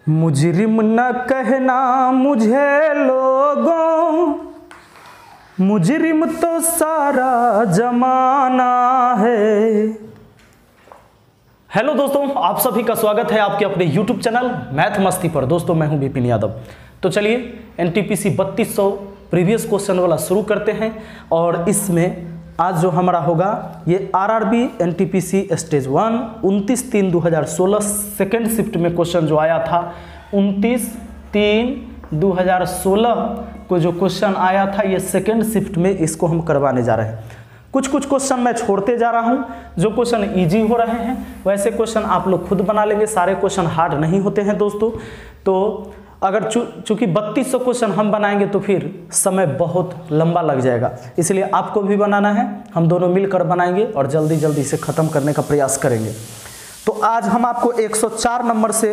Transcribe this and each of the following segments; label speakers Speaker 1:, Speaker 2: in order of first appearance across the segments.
Speaker 1: मुजरिम न कहना मुझे लोगों, मुजरिम तो सारा जमाना है। हेलो दोस्तों, आप सभी का स्वागत है आपके अपने YouTube चैनल मैथ मस्ती पर। दोस्तों मैं हूं विपिन यादव। तो चलिए NTPC 3200 प्रीवियस क्वेश्चन वाला शुरू करते हैं। और इसमें आज जो हमारा होगा ये RRB NTPC stage 1 29/3/2016 second shift में क्वेश्चन जो आया था 29/3/2016 को जो क्वेश्चन आया था ये सेकेंड शिफ्ट में इसको हम करवाने जा रहे हैं। कुछ क्वेश्चन मैं छोड़ते जा रहा हूं, जो क्वेश्चन इजी हो रहे हैं वैसे क्वेश्चन आप लोग खुद बना लेंगे। सारे क्वेश्चन हार्ड नहीं होते हैं दोस्तों। तो अगर चूंकि 3200 क्वेश्चन हम बनाएंगे तो फिर समय बहुत लंबा लग जाएगा, इसलिए आपको भी बनाना है, हम दोनों मिलकर बनाएंगे और जल्दी जल्दी से ख़त्म करने का प्रयास करेंगे। तो आज हम आपको 104 नंबर से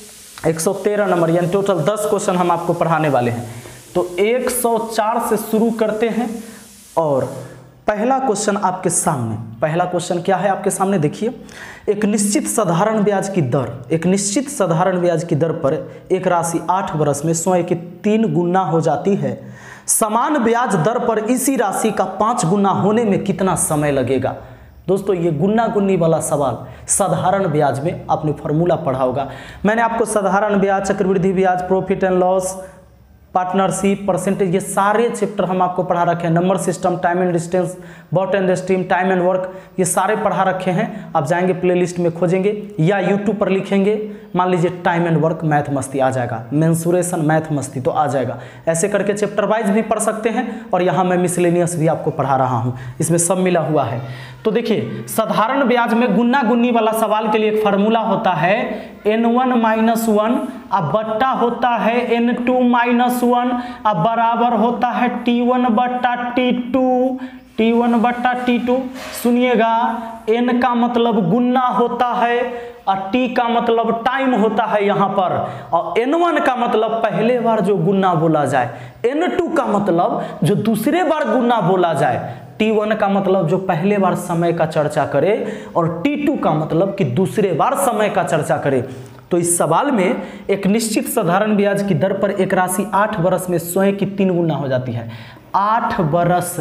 Speaker 1: 113 नंबर यानी टोटल 10 क्वेश्चन हम आपको पढ़ाने वाले हैं। तो 104 से शुरू करते हैं। और पहला क्वेश्चन आपके सामने, पहला क्वेश्चन क्या है आपके सामने देखिए। एक निश्चित साधारण ब्याज की दर, एक निश्चित साधारण ब्याज की दर पर एक राशि 8 वर्ष में स्वयं के 3 गुना हो जाती है। समान ब्याज दर पर इसी राशि का 5 गुना होने में कितना समय लगेगा। दोस्तों ये गुना गुन्नी वाला सवाल साधारण ब्याज में आपने फॉर्मूला पढ़ा होगा। मैंने आपको साधारण ब्याज, चक्रवृद्धि ब्याज, profit and loss, partnership, percentage, ये सारे चैप्टर हम आपको पढ़ा रखे हैं। Number system, time and distance, boat and stream, time and work, ये सारे पढ़ा रखे हैं। आप जाएंगे प्लेलिस्ट में खोजेंगे या यूट्यूब पर लिखेंगे, मान लीजिए टाइम एंड वर्क मैथ मस्ती आ जाएगा, मेंसुरेशन मैथ मस्ती तो आ जाएगा। ऐसे करके चैप्टर वाइज भी पढ़ सकते हैं। और यहाँ मैं मिसलेनियस भी आपको पढ़ा रहा हूँ, इसमें सब मिला हुआ है। तो देखिए साधारण ब्याज में गुना गुन्नी वाला सवाल के लिए एक फार्मूला होता है N1 - 1 अब बट्टा होता है N2 - 1 अब बराबर होता है T1 बट्टा T2, T1 बट्टा T2। सुनिएगा, N का मतलब गुन्ना होता है और T का मतलब टाइम होता है यहाँ पर, और N1 का मतलब पहले बार जो गुन्ना बोला जाए, N2 का मतलब जो दूसरे बार गुन्ना बोला जाए, T1 का मतलब जो पहले बार समय का चर्चा करे और T2 का मतलब कि दूसरे बार समय का चर्चा करे। तो इस सवाल में एक निश्चित साधारण ब्याज की दर पर एक राशि 8 वर्ष में स्वयं की 3 गुना हो जाती है। 8 वर्ष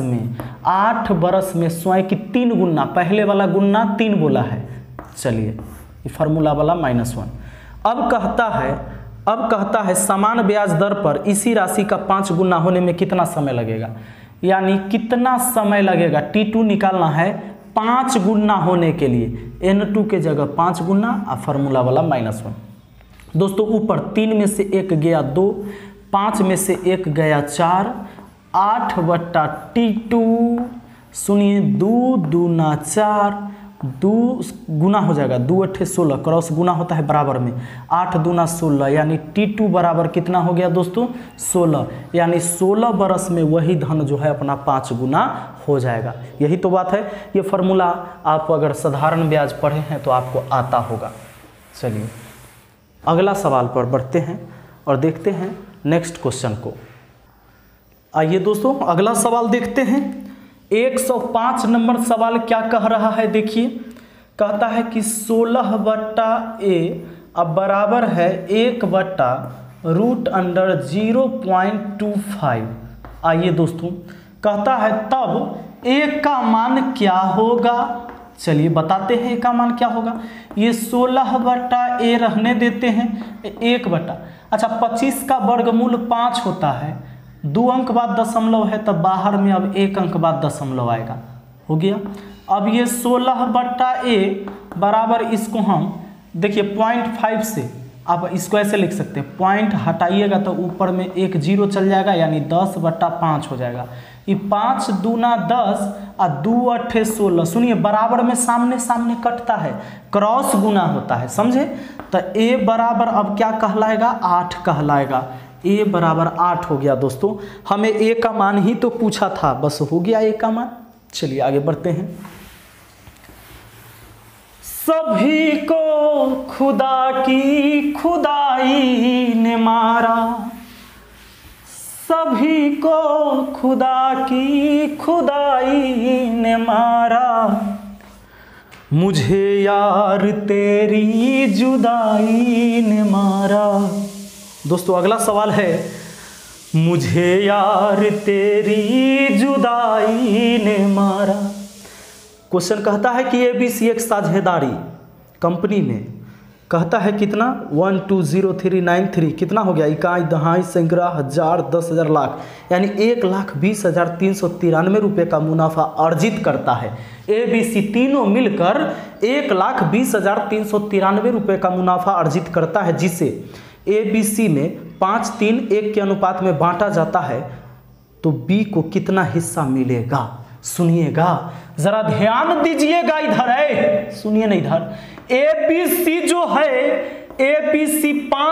Speaker 1: में स्वयं की 3 गुना, पहले वाला गुना 3 बोला है। चलिए ये फार्मूला वाला -1। अब कहता है समान ब्याज दर पर इसी राशि का 5 गुना होने में कितना समय लगेगा। यानी कितना समय लगेगा T2 निकालना है 5 गुना होने के लिए। N2 के जगह 5 गुना और फार्मूला वाला -1। दोस्तों ऊपर 3 में से 1 गया 2, 5 में से 1 गया 4, 8 बट्टा T2, सुनिए 2 दूना 4, 2 गुना हो जाएगा, 2 8 16, क्रॉस गुना होता है बराबर में, 8 दूना 16 यानी T2 बराबर कितना हो गया दोस्तों 16। यानी 16 बरस में वही धन जो है अपना 5 गुना हो जाएगा। यही तो बात है। ये फार्मूला आप अगर साधारण ब्याज पढ़े हैं तो आपको आता होगा। चलिए अगला सवाल पर बढ़ते हैं और देखते हैं नेक्स्ट क्वेश्चन को। आइए दोस्तों अगला सवाल देखते हैं। 105 नंबर सवाल क्या कह रहा है देखिए। कहता है कि 16 बट्टा A अब बराबर है 1 बट्टा √0.25। आइए दोस्तों कहता है तब A का मान क्या होगा। चलिए बताते हैं A का मान क्या होगा। ये 16 बट्टा A रहने देते हैं, 1 बट्टा, अच्छा 25 का वर्गमूल 5 होता है, 2 अंक बाद दशमलव है तब बाहर में अब 1 अंक बाद दशमलव आएगा, हो गया। अब ये 16 बट्टा A बराबर, इसको हम देखिए 0.5 से आप इसको ऐसे लिख सकते हैं, पॉइंट हटाइएगा तो ऊपर में 1 0 चल जाएगा यानी 10 बट्टा 5 हो जाएगा। ये 5 दूना 10 और 2 8 16, सुनिए बराबर में सामने सामने कटता है, क्रॉस गुना होता है, समझे। तो A बराबर अब क्या कहलाएगा 8 कहलाएगा। A बराबर 8 हो गया दोस्तों। हमें A का मान ही तो पूछा था, बस हो गया A का मान। चलिए आगे बढ़ते हैं। सभी को खुदा की खुदाई ने मारा, सभी को खुदा की खुदाई ने मारा, मुझे यार तेरी जुदाई ने मारा। दोस्तों अगला सवाल है, मुझे यार तेरी जुदाई ने मारा। क्वेश्चन कहता है कि ABC एक साझेदारी कंपनी में कहता है कितना 120393 कितना हो गया, इकाई दहाई सैकड़ा हजार 10,000 लाख, यानी 1,20,393 रुपये का मुनाफा अर्जित करता है। ABC तीनों मिलकर 1,20,393 रुपये का मुनाफा अर्जित करता है, जिसे ABC में 5-3-1 के अनुपात में बांटा जाता है, तो B को कितना हिस्सा मिलेगा? सुनिएगा, जरा ध्यान दीजिएगा, इधर है, सुनिए ना इधर। ABC जो है, ABC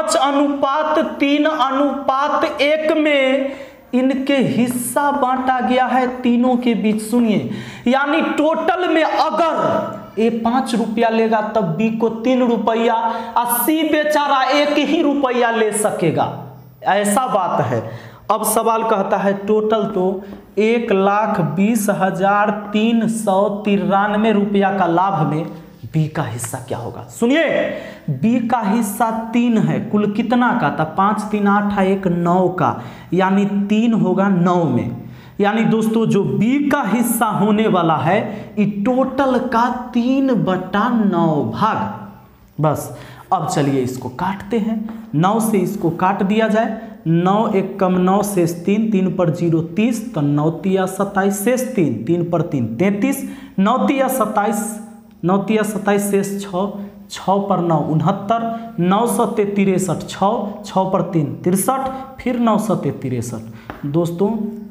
Speaker 1: 5:3:1 में इनके हिस्सा बांटा गया है तीनों के बीच। सुनिए, यानी टोटल में अगर A 5 रुपया लेगा तब B को 3 रुपया, और C बेचारा 1 ही रुपया ले सकेगा, ऐसा बात है। अब सवाल कहता है टोटल तो 1,20,393 रुपया का लाभ में B का हिस्सा क्या होगा? सुनिए, B का हिस्सा 3 है, कुल कितना का था? 5 3 8 1 9 का, यानी 3 होगा 9 में। यानी दोस्तों जो B का हिस्सा होने वाला है ये टोटल का 3/9 भाग। बस अब चलिए इसको काटते हैं, 9 से इसको काट दिया जाए, 9 1 कम 9 शेष 3, 3 पर 0 30, तो 9 तिया 27 शेष 3, 3 पर 3 33, 9 तिया 27, 9 तिया 27 शेष 6, 6 पर 9 69, 9 सत्ते 63, 6 पर 3 63, फिर 9 सत्ते 63। दोस्तों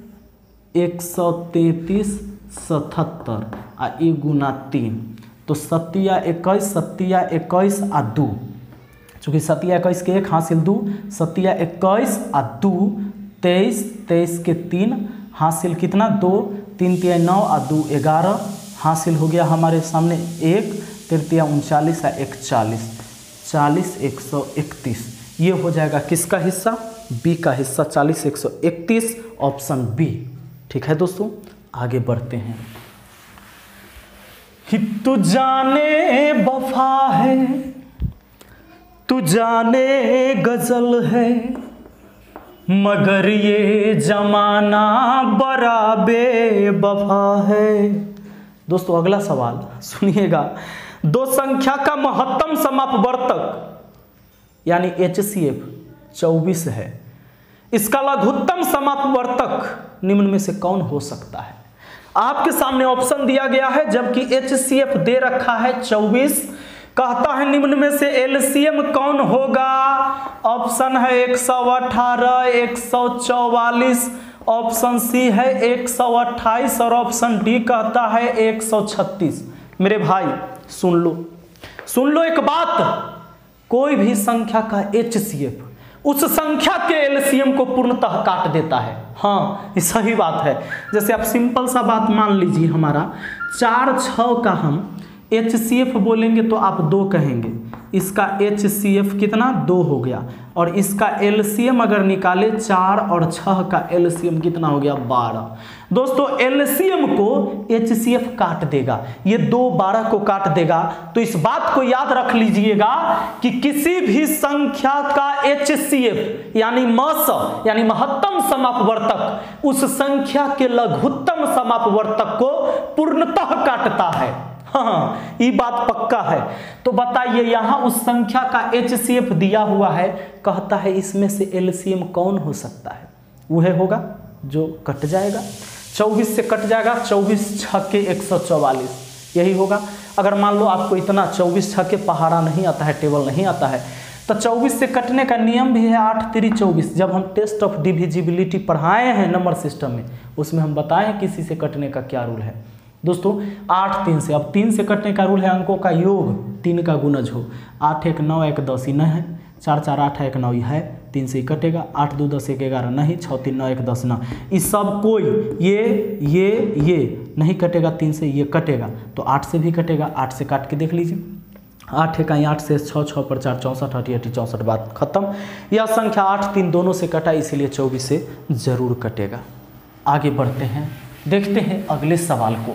Speaker 1: 133 77 आ 1 गुना 3, तो 7 21 7 21 आ 2, चूँकि 7 21 के 1 हासिल 2, 7 21 आ 2 23, 23 के 3 हासिल कितना 2, 3 तिया 9 आ 2 11 हासिल हो गया हमारे सामने 1, 3 39 आ 1 40, 40 131। ये हो जाएगा किसका हिस्सा? B का हिस्सा 40 131, ऑप्शन B। ठीक है दोस्तों, आगे बढ़ते हैं। तू जाने वफा है, तू जाने गजल है, मगर ये जमाना बड़ा बेवफा है। दोस्तों अगला सवाल सुनिएगा, दो संख्या का महत्तम समापवर्तक यानी HCF 24 है, इसका लघुत्तम समापवर्तक निम्न में से कौन हो सकता है? आपके सामने ऑप्शन दिया गया है, जबकि HCF दे रखा है 24। कहता है निम्न में से LCM कौन होगा? ऑप्शन है 118, 144, ऑप्शन सी है 128 और ऑप्शन डी कहता है 136। मेरे भाई सुन लो एक बात, कोई भी संख्या का HCF उस संख्या के LCM को पूर्णतः काट देता है। हाँ, ये सही बात है। जैसे आप सिंपल सा बात मान लीजिए, हमारा 4 6 का हम HCF बोलेंगे तो आप 2 कहेंगे, इसका HCF कितना 2 हो गया, और इसका LCM अगर निकाले 4 और 6 का LCM कितना हो गया 12। दोस्तों LCM को HCF काट देगा, ये 2 12 को काट देगा। तो इस बात को याद रख लीजिएगा कि किसी भी संख्या का HCF यानी मस यानी महत्तम समापवर्तक उस संख्या के लघुत्तम समापवर्तक को पूर्णतः काटता है। हाँ, ये बात पक्का है। तो बताइए यहाँ उस संख्या का HCF दिया हुआ है, कहता है इसमें से LCM कौन हो सकता है? वह होगा जो कट जाएगा, 24 से कट जाएगा, 24 छक्के 144, यही होगा। अगर मान लो आपको इतना 24 छक्के पहाड़ा नहीं आता है, टेबल नहीं आता है, तो 24 से कटने का नियम भी है 8 3 24। जब हम टेस्ट ऑफ डिविजिबिलिटी पढ़ाए हैं नंबर सिस्टम में, उसमें हम बताए हैं किसी से कटने का क्या रूल है। दोस्तों 8 3 से, अब 3 से कटने का रूल है अंकों का योग, 3 का गुणज हो, 8 1 9 1 10 ही नहीं है, 4 4 8 1 9 है, 3 से ही कटेगा, 8 2 10 1 11 नहीं, 6 3 9 1 10 9, इस सब कोई ये नहीं कटेगा, 3 से ये कटेगा तो 8 से भी कटेगा, 8 से काट के देख लीजिए, 8 1 8 से 6 6 पर 4 64 88 64, बात खत्म। यह संख्या 8 3 दोनों से कटा, इसीलिए 24 से जरूर कटेगा। आगे बढ़ते हैं, देखते हैं अगले सवाल को।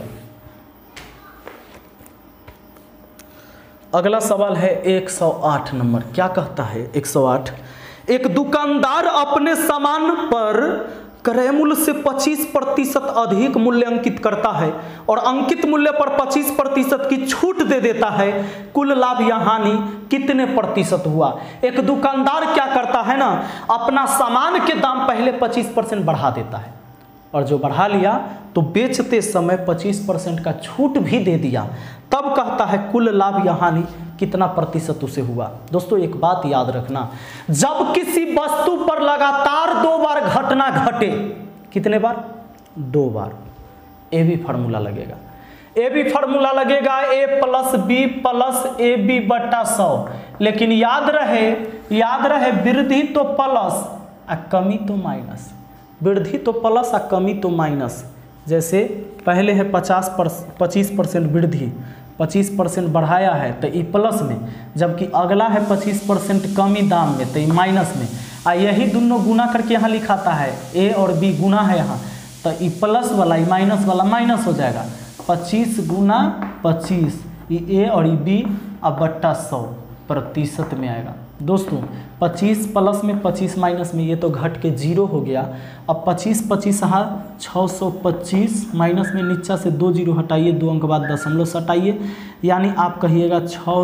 Speaker 1: अगला सवाल है 108 नंबर। क्या कहता है 108? एक दुकानदार अपने सामान पर क्रय मूल्य से 25% अधिक मूल्य अंकित करता है और अंकित मूल्य पर 25% की छूट दे देता है, कुल लाभ या हानि कितने प्रतिशत हुआ। एक दुकानदार क्या करता है ना, अपना सामान के दाम पहले 25% बढ़ा देता है और जो बढ़ा लिया तो बेचते समय 25% का छूट भी दे दिया, तब कहता है कुल लाभ या हानि कितना प्रतिशत उसे हुआ। दोस्तों एक बात याद रखना, जब किसी वस्तु पर लगातार 2 बार घटना घटे, कितने बार? 2 बार, ए बी फार्मूला लगेगा। ए बी फार्मूला लगेगा A plus B plus A B बटा 100। लेकिन याद रहे वृद्धि तो प्लस और कमी तो माइनस, वृद्धि तो प्लस और कमी तो माइनस। जैसे पहले है 25% वृद्धि, 25% बढ़ाया है तो ई प्लस में, जबकि अगला है 25% कमी दाम में तो ई माइनस में। यही दोनों गुना करके यहाँ लिखाता है, ए और बी गुना है यहाँ, तो ई प्लस वाला ई माइनस वाला माइनस हो जाएगा। 25 गुना 25, ई ए और ई बी अब बट्टा 100% में आएगा। दोस्तों 25 प्लस में 25 माइनस में, ये तो घट के 0 हो गया। अब 25 हाँ 625 माइनस में नीचा से 2 0 हटाइए, 2 अंक बाद दशमलव हटाइए, यानी आप कहिएगा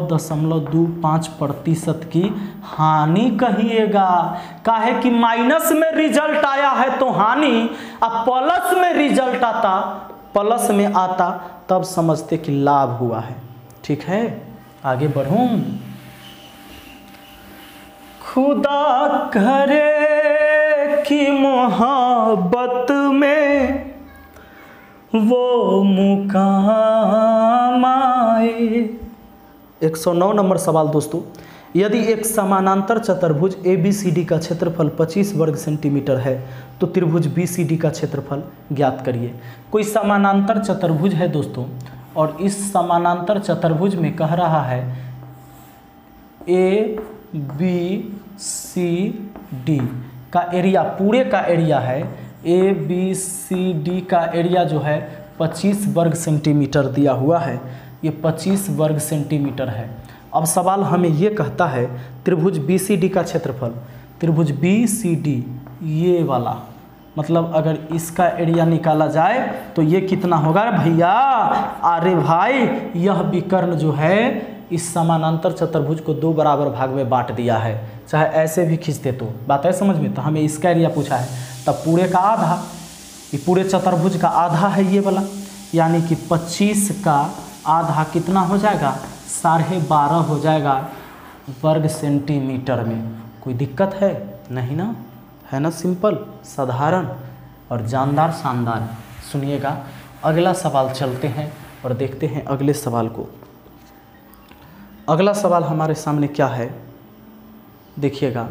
Speaker 1: 6.25% की हानि कहिएगा। काहे कि माइनस में रिजल्ट आया है तो हानि, अब प्लस में रिजल्ट आता, प्लस में आता तब समझते कि लाभ हुआ है। ठीक है, आगे बढ़ूं। खुदा करे कि मोहब्बत में वो मुकाम आए। 109 नंबर सवाल दोस्तों, यदि एक समानांतर चतुर्भुज ABCD का क्षेत्रफल 25 वर्ग सेंटीमीटर है तो त्रिभुज BCD का क्षेत्रफल ज्ञात करिए। कोई समानांतर चतुर्भुज है दोस्तों, और इस समानांतर चतुर्भुज में कह रहा है ABCD का एरिया, पूरे का एरिया है ABCD का एरिया जो है 25 वर्ग सेंटीमीटर दिया हुआ है, ये 25 वर्ग सेंटीमीटर है। अब सवाल हमें ये कहता है त्रिभुज BCD का क्षेत्रफल, त्रिभुज BCD ये वाला, मतलब अगर इसका एरिया निकाला जाए तो ये कितना होगा भैया? अरे भाई यह विकर्ण जो है इस समानांतर चतुर्भुज को 2 बराबर भाग में बांट दिया है, चाहे ऐसे भी खींचते तो बात है समझ में। तो हमें इसका एरिया पूछा है, तब पूरे का आधा, ये पूरे चतुर्भुज का आधा है ये वाला, यानी कि 25 का आधा कितना हो जाएगा? 12.5 हो जाएगा वर्ग सेंटीमीटर में। कोई दिक्कत है नहीं ना? है ना, सिंपल साधारण और जानदार शानदार। सुनिएगा अगला सवाल चलते हैं और देखते हैं अगले सवाल को। अगला सवाल हमारे सामने क्या है देखिएगा।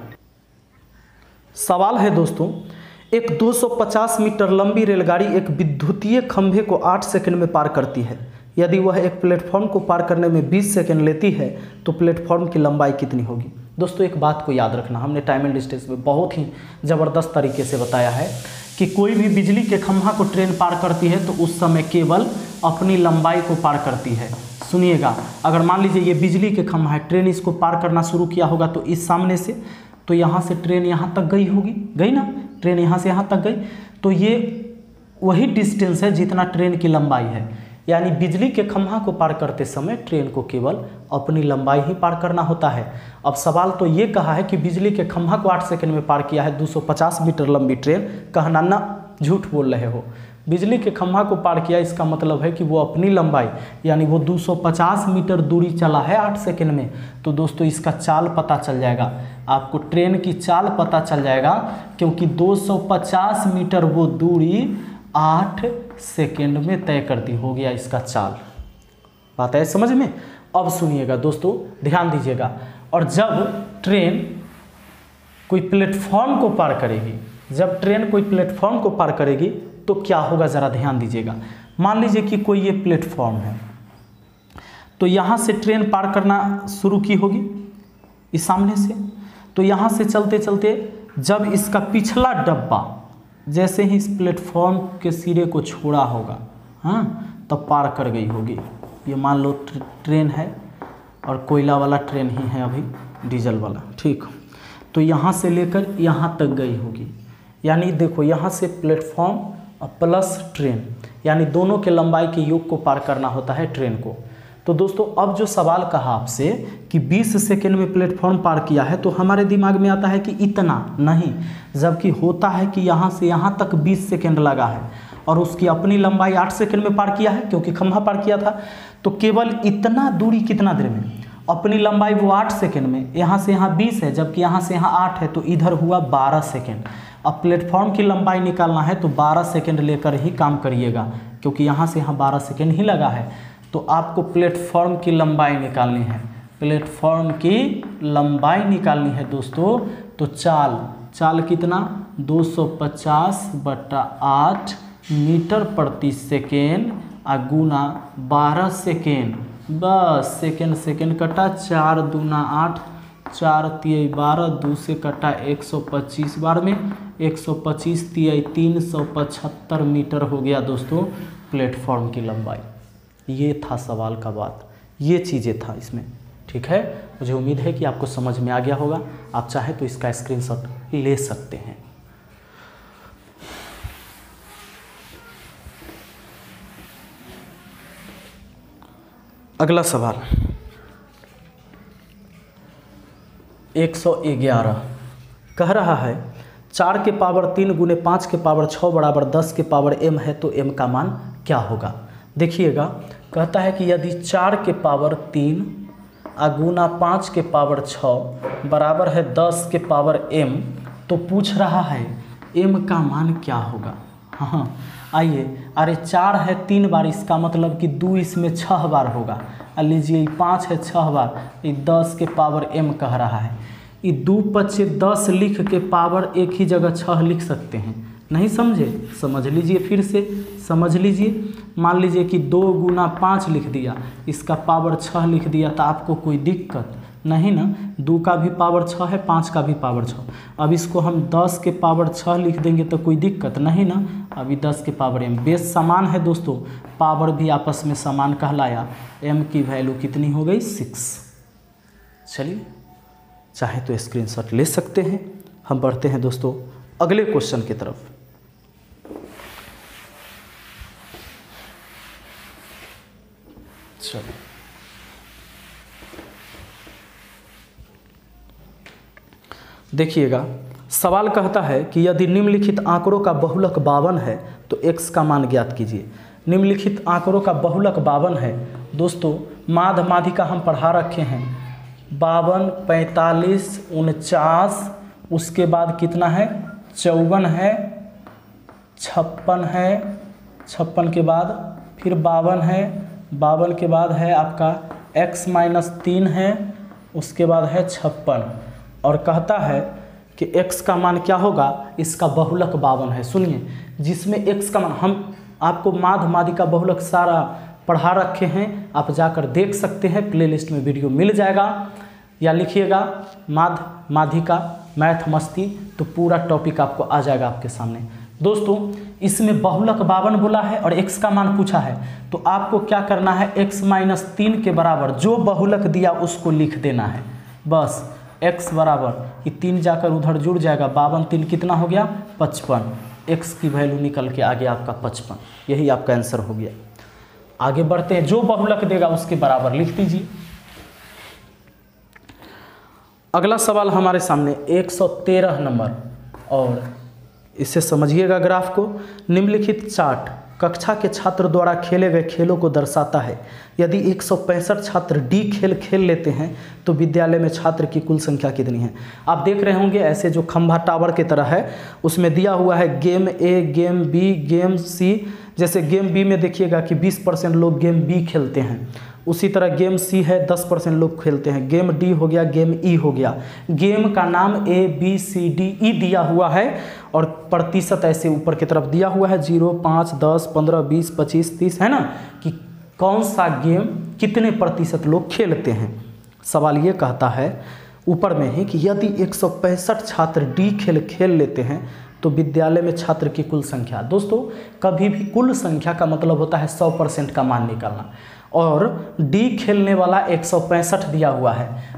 Speaker 1: सवाल है दोस्तों, एक 250 मीटर लंबी रेलगाड़ी एक विद्युतीय खंभे को 8 सेकंड में पार करती है। यदि वह एक प्लेटफॉर्म को पार करने में 20 सेकंड लेती है तो प्लेटफॉर्म की लंबाई कितनी होगी। दोस्तों एक बात को याद रखना, हमने टाइम एंड डिस्टेंस में बहुत ही ज़बरदस्त तरीके से बताया है कि कोई भी बिजली के खंभा को ट्रेन पार करती है तो उस समय केवल अपनी लंबाई को पार करती है। सुनिएगा, अगर मान लीजिए ये बिजली के खंभा है, ट्रेन इसको पार करना शुरू किया होगा तो इस सामने से, तो यहाँ से ट्रेन यहाँ तक गई होगी, गई ना, ट्रेन यहाँ से यहाँ तक गई, तो ये वही डिस्टेंस है जितना ट्रेन की लंबाई है। यानी बिजली के खंभा को पार करते समय ट्रेन को केवल अपनी लंबाई ही पार करना होता है। अब सवाल तो ये कहा है कि बिजली के खंभा को 8 सेकंड में पार किया है 250 मीटर लंबी ट्रेन, कहना ना, झूठ बोल रहे हो। बिजली के खंभा को पार किया इसका मतलब है कि वो अपनी लंबाई, यानी वो 250 मीटर दूरी चला है 8 सेकंड में। तो दोस्तों इसका चाल पता चल जाएगा आपको, ट्रेन की चाल पता चल जाएगा, क्योंकि 250 मीटर वो दूरी 8 सेकंड में तय करती। हो गया इसका चाल। बात है समझ में। अब सुनिएगा दोस्तों, ध्यान दीजिएगा, और जब ट्रेन कोई प्लेटफॉर्म को पार करेगी, जब ट्रेन कोई प्लेटफॉर्म को पार करेगी तो क्या होगा ज़रा ध्यान दीजिएगा। मान लीजिए कि कोई ये प्लेटफॉर्म है, तो यहाँ से ट्रेन पार करना शुरू की होगी इस सामने से, तो यहाँ से चलते चलते जब इसका पिछला डब्बा जैसे ही इस प्लेटफॉर्म के सिरे को छोड़ा होगा, हाँ, तब पार कर गई होगी। ये मान लो ट्रेन है और कोयला वाला ट्रेन ही है अभी, डीजल वाला, ठीक। तो यहाँ से लेकर यहाँ तक गई होगी। यानी देखो यहाँ से प्लेटफॉर्म प्लस ट्रेन, यानी दोनों के लंबाई के योग को पार करना होता है ट्रेन को। तो दोस्तों अब जो सवाल कहा आपसे कि 20 सेकेंड में प्लेटफॉर्म पार किया है, तो हमारे दिमाग में आता है कि इतना नहीं, जबकि होता है कि यहाँ से यहाँ तक 20 सेकेंड लगा है और उसकी अपनी लंबाई 8 सेकेंड में पार किया है, क्योंकि खंभा पार किया था। तो केवल इतना दूरी कितना देर में, अपनी लंबाई वो 8 सेकेंड में, यहाँ से यहाँ 20 है जबकि यहाँ से यहाँ 8 है, तो इधर हुआ 12 सेकेंड। अब प्लेटफॉर्म की लंबाई निकालना है तो 12 सेकेंड लेकर ही काम करिएगा, क्योंकि यहाँ से यहाँ 12 सेकेंड ही लगा है। तो आपको प्लेटफॉर्म की लंबाई निकालनी है, प्लेटफॉर्म की लंबाई निकालनी है दोस्तों। तो चाल कितना, 250/8 मीटर प्रति सेकेंड गुना 12 सेकेंड। बस सेकेंड कटा, 4 दूना 8, 4 तिया 12, 2 से कटा 125 बार में, 125 तिया 375 मीटर हो गया दोस्तों प्लेटफॉर्म की लंबाई। ये था सवाल का बात, ये चीज़ें था इसमें। ठीक है, मुझे उम्मीद है कि आपको समझ में आ गया होगा। आप चाहे तो इसका स्क्रीनशॉट ले सकते हैं। अगला सवाल 111 कह रहा है 4 के पावर 3 गुने 5 के पावर 6 बराबर 10 के पावर m है, तो m का मान क्या होगा। देखिएगा, कहता है कि यदि 4 के पावर 3 गुना 5 के पावर 6 बराबर है 10 के पावर m, तो पूछ रहा है m का मान क्या होगा। हाँ आइए, अरे 4 है 3 बार, इसका मतलब कि 2 इसमें 6 बार होगा। लीजिए 5 है 6 बार, ये 10 के पावर m कह रहा है। ये 2 पच्चे 10 लिख के पावर एक ही जगह 6 लिख सकते हैं। नहीं समझे, समझ लीजिए, फिर से समझ लीजिए। मान लीजिए कि 2 गुना 5 लिख दिया, इसका पावर 6 लिख दिया, तो आपको कोई दिक्कत नहीं ना। 2 का भी पावर 6 है, 5 का भी पावर 6। अब इसको हम 10 के पावर 6 लिख देंगे तो कोई दिक्कत नहीं ना। अभी 10 के पावर m, बेस समान है दोस्तों, पावर भी आपस में समान कहलाया। m की वैल्यू कितनी हो गई, 6। चलिए, चाहे तो स्क्रीनशॉट ले सकते हैं। हम बढ़ते हैं दोस्तों अगले क्वेश्चन की तरफ। चलिए, देखिएगा, सवाल कहता है कि यदि निम्नलिखित आंकड़ों का बहुलक 52 है तो x का मान ज्ञात कीजिए। निम्नलिखित आंकड़ों का बहुलक 52 है दोस्तों, माध माधिका हम पढ़ा रखे हैं। 52, 45, 49, उसके बाद कितना है, 54 है, 56 है, 56 के बाद फिर 52 है, 52 के बाद है आपका x-3 है, उसके बाद है 56। और कहता है कि x का मान क्या होगा, इसका बहुलक 52 है। सुनिए, जिसमें x का मान, हम आपको माध माधिका बहुलक सारा पढ़ा रखे हैं, आप जाकर देख सकते हैं, प्लेलिस्ट में वीडियो मिल जाएगा। या लिखिएगा माध माधिका मैथ मस्ती, तो पूरा टॉपिक आपको आ जाएगा आपके सामने। दोस्तों इसमें बहुलक 52 बोला है और x का मान पूछा है, तो आपको क्या करना है, x-3 के बराबर जो बहुलक दिया उसको लिख देना है। बस x बराबर, ये 3 जाकर उधर जुड़ जाएगा, 52 3 कितना हो गया, 55। x की वैल्यू निकल के आ गया आपका 55। यही आपका आंसर हो गया। आगे बढ़ते हैं, जो बहुलक देगा उसके बराबर लिख दीजिए। अगला सवाल हमारे सामने 113 नंबर, और इसे समझिएगा ग्राफ को। निम्नलिखित चार्ट कक्षा के छात्र द्वारा खेले गए खेलों को दर्शाता है। यदि 165 छात्र डी खेल खेल लेते हैं तो विद्यालय में छात्र की कुल संख्या कितनी है। आप देख रहे होंगे ऐसे जो खंभा टावर की तरह है, उसमें दिया हुआ है game A, game B, game C. जैसे गेम बी में देखिएगा कि 20% लोग गेम बी खेलते हैं, उसी तरह गेम सी है 10% लोग खेलते हैं, गेम डी हो गया, गेम ई हो गया। गेम का नाम A B C D E दिया हुआ है और प्रतिशत ऐसे ऊपर की तरफ दिया हुआ है 0, 5, 10, 15, 20, 25, 30, है ना, कि कौन सा गेम कितने प्रतिशत लोग खेलते हैं। सवाल ये कहता है ऊपर में ही कि यदि 165 छात्र डी खेल खेल लेते हैं तो विद्यालय में छात्र की कुल संख्या। दोस्तों कभी भी कुल संख्या का मतलब होता है 100% का मान निकालना, और डी खेलने वाला 165 दिया हुआ है,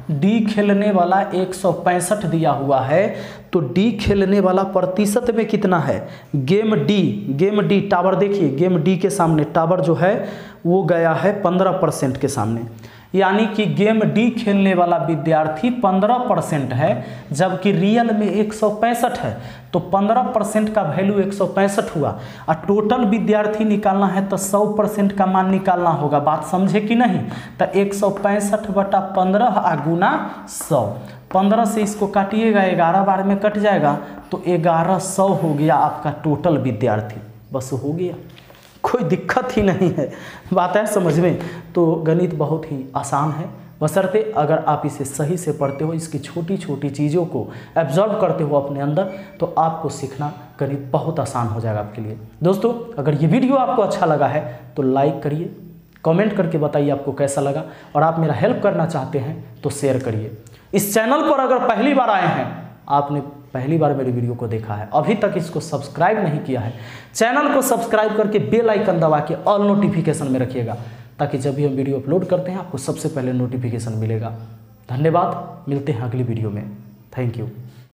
Speaker 1: डी खेलने वाला 165 दिया हुआ है, तो डी खेलने वाला प्रतिशत में कितना है, गेम डी टावर देखिए, गेम डी के सामने टावर जो है वो गया है 15% के सामने, यानी कि गेम डी खेलने वाला विद्यार्थी 15% है, जबकि रियल में 165 है, तो 15% का वैल्यू 165 हुआ। और टोटल विद्यार्थी निकालना है तो 100% का मान निकालना होगा, बात समझे कि नहीं। तो 165/15 गुना 100, 15 से इसको काटिएगा 11 बार में कट जाएगा, तो 1100 हो गया आपका टोटल विद्यार्थी, बस हो गया, कोई दिक्कत ही नहीं है, बात है समझ में। तो गणित बहुत ही आसान है, बशर्ते अगर आप इसे सही से पढ़ते हो, इसकी छोटी छोटी चीज़ों को एब्जॉर्ब करते हो अपने अंदर, तो आपको सीखना गणित बहुत आसान हो जाएगा आपके लिए। दोस्तों, अगर ये वीडियो आपको अच्छा लगा है तो लाइक करिए, कमेंट करके बताइए आपको कैसा लगा, और आप मेरा हेल्प करना चाहते हैं तो शेयर करिए। इस चैनल पर अगर पहली बार आए हैं, आपने पहली बार मेरी वीडियो को देखा है, अभी तक इसको सब्सक्राइब नहीं किया है, चैनल को सब्सक्राइब करके बेल आइकन दबा के ऑल नोटिफिकेशन में रखिएगा, ताकि जब भी हम वीडियो अपलोड करते हैं आपको सबसे पहले नोटिफिकेशन मिलेगा। धन्यवाद, मिलते हैं अगली वीडियो में। Thank you.